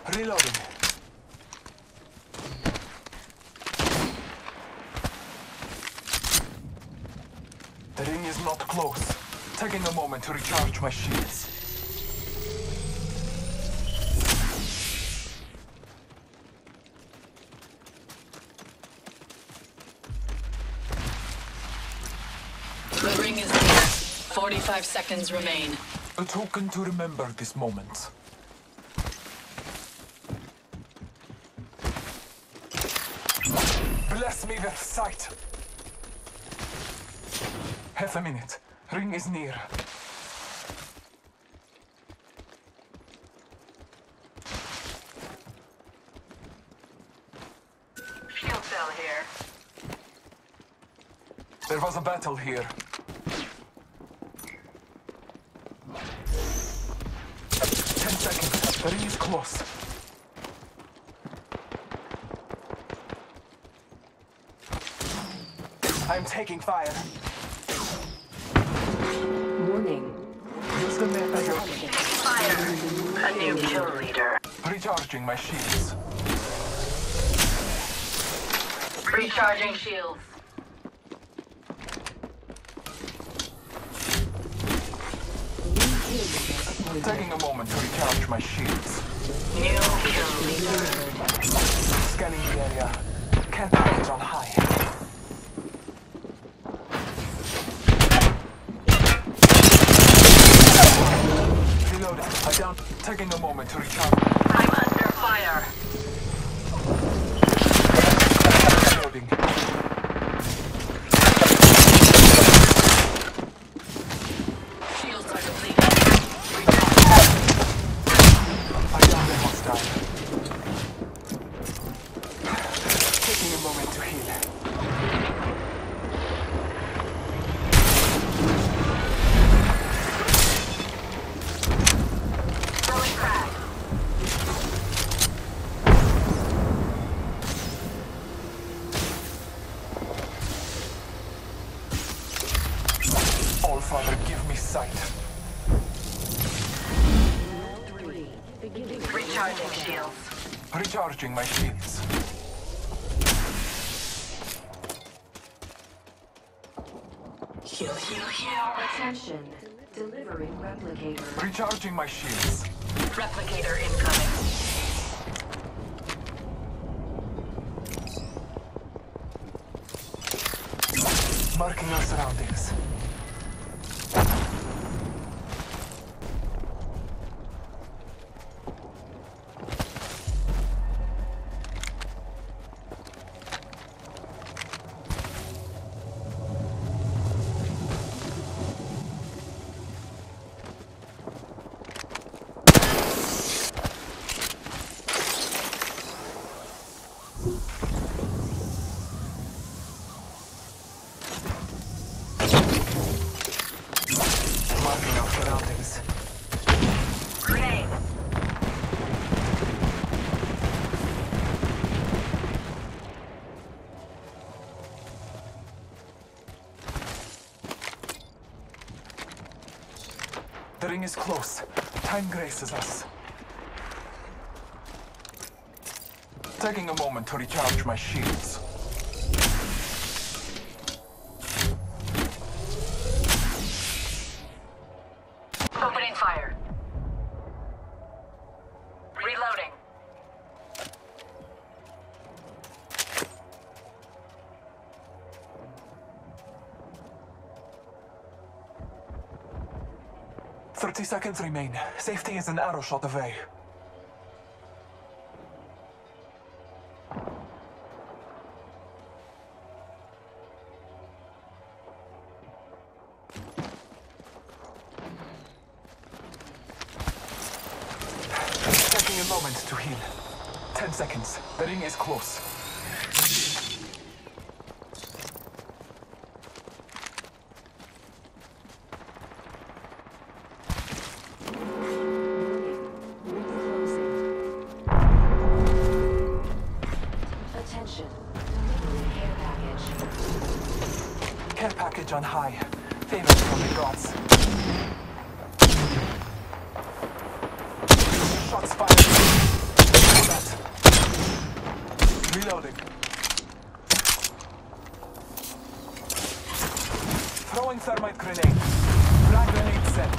Reloading. The ring is not close. Taking a moment to recharge my shields. The ring is near. 45 seconds remain. A token to remember this moment. Bless me with sight. Half a minute. Ring is near. Shield cell here. There was a battle here. 10 seconds. The ring is close. I'm taking fire. Warning. Use the method. Fire. A new kill leader. Recharging my shields. Recharging shields. Taking a moment to recharge my shields. New kill leader. Scanning the area. Can't package on high. Reloading. I down. Taking a moment to recharge. I'm under fire. Reloading. Shields are depleted. I downed a hostile. Taking a moment to heal. Throwing frag. All Father, give me sight. Recharging shields. Recharging my shields. Heal, heal, heal. Attention. Delivering replicator. Recharging my shields. Replicator incoming. Marking our surroundings. Marking our surroundings. Grenade. The ring is close. Time graces us. Taking a moment to recharge my shields. Opening fire. Reloading. "30 seconds remain. Safety is an arrow shot away. Taking a moment to heal. 10 seconds. The ring is close. Attention. Delivering care package. Care package on high. Favors from the gods. Shots fired. Reloading. Throwing thermite grenade. Frag grenade set.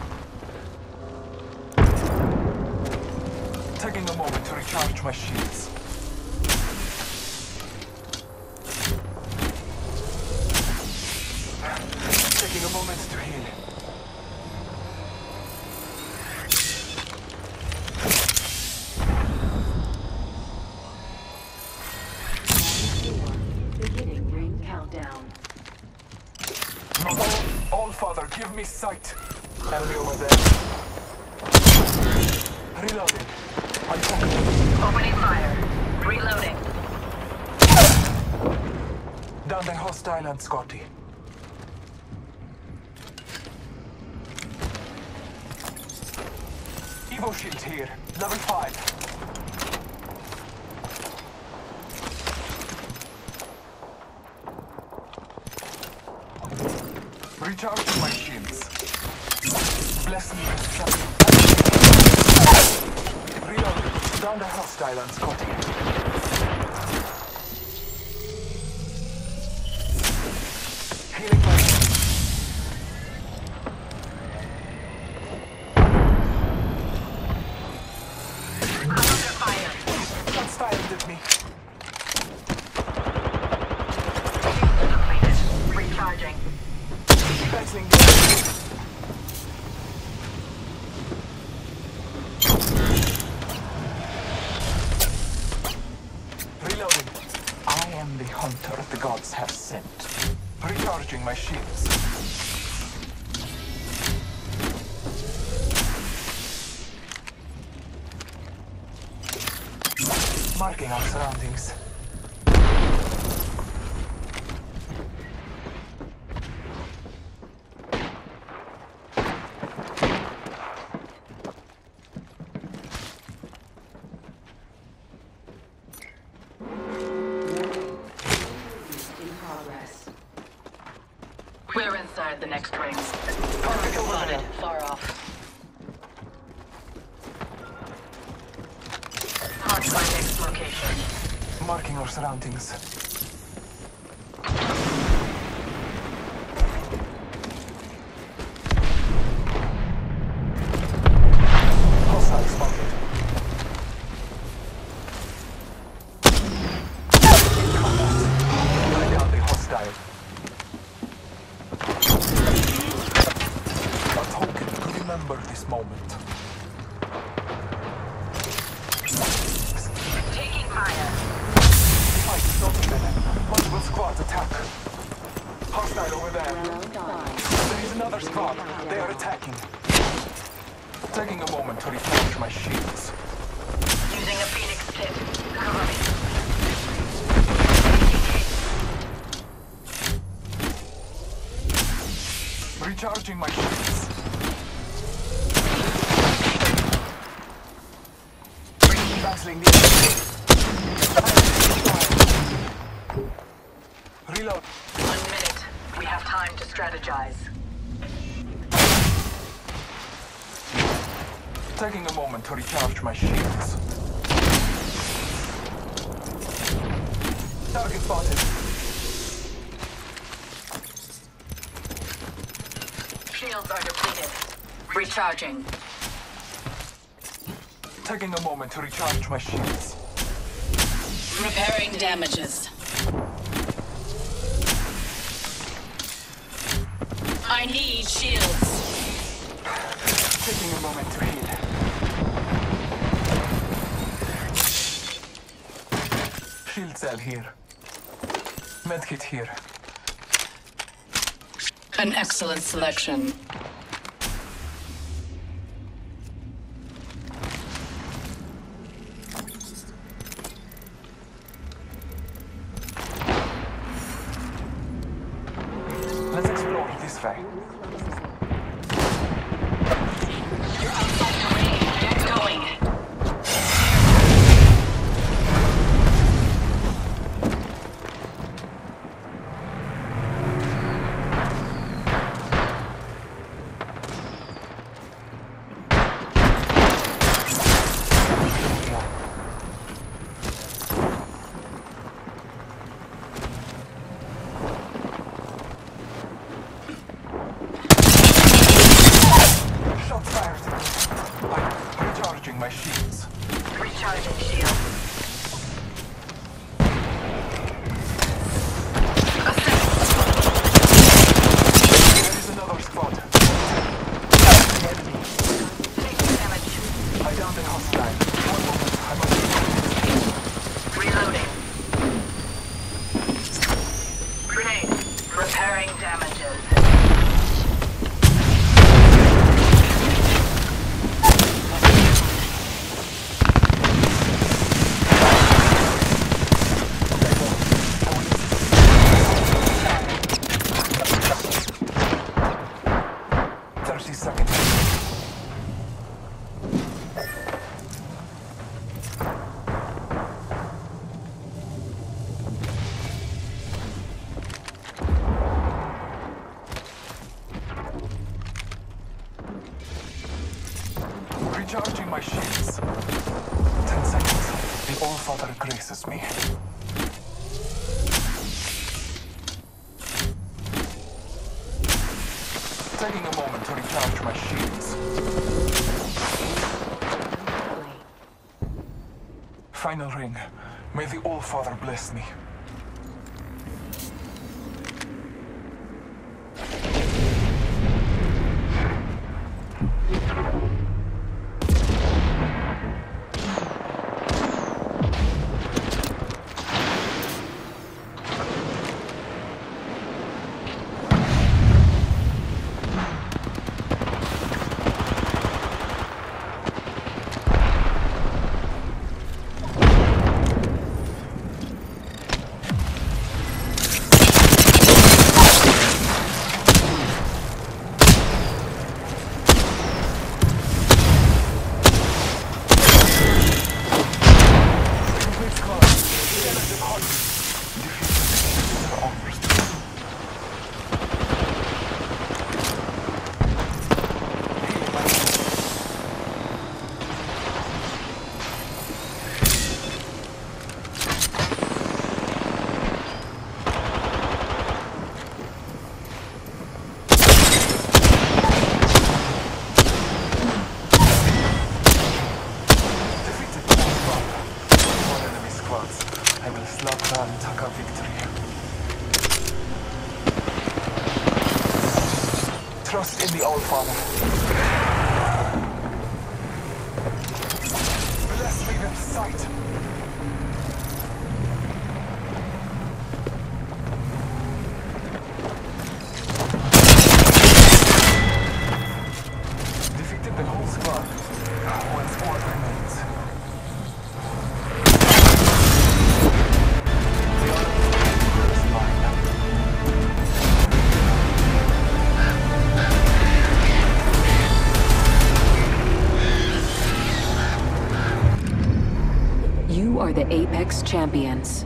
Taking a moment to recharge my shields. Taking a moment to heal. Beginning ring countdown. All Father, give me sight. Enemy over there. Reloading. I'm talking. Opening fire. Reloading. Down the hostile and Scotty. Evo shield here. Level 5. Recharging my shields. Bless me with something. Reloading. Down the hostile and Scotty. Healing my Under fire. shots fired at me. Completed. Recharging. Battling the Reloading. I am the hunter the gods have sent. Recharging my shields. Marking our surroundings. In progress. We're inside the next ring. Spotted. Far off. Hardpoint next location. Marking our surroundings. Hostile spotted. In combat. I down the hostile. A token to remember this moment. Taking fire. Fight is not a minute. Multiple squads attack. Hostile over there. Round 5. There is another squad. They are attacking. Taking a moment to recharge my shields. Using a Phoenix kit. Cover me. Recharging my shields. Battling the enemy. Reload. 1 minute. We have time to strategize. Taking a moment to recharge my shields. Target spotted. Shields are depleted. Recharging. Taking a moment to recharge my shields. Repairing damages. I need shields. Taking a moment to heal. Shield cell here. Medkit here. An excellent selection. Let's explore this way. You're outside the ring. Get going. Recharging my shields. Recharging shield. There is another squad. Enemy. Taking damage. I downed a hostile. One moment, I must... Reloading. Grenade. Repairing damages. Recharging my shields. 10 seconds. The All-Father graces me. Taking a moment to recharge my shields. Final ring. May the All-Father bless me. I will slaughter and take our victory. Trust in the All-Father. Bless me with sight. Defeated the whole squad. One squad remains. You are the Apex Champions.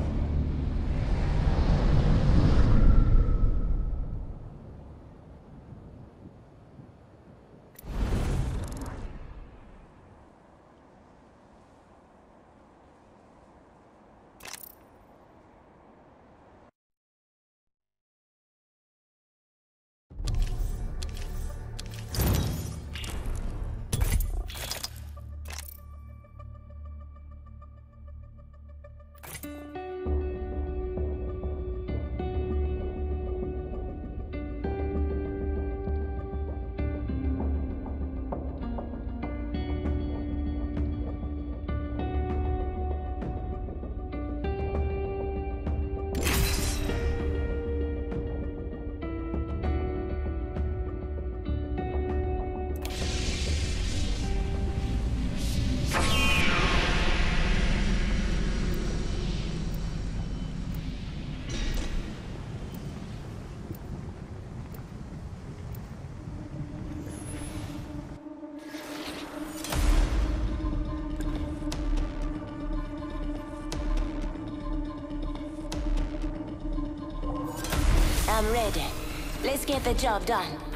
I'm ready. Let's get the job done.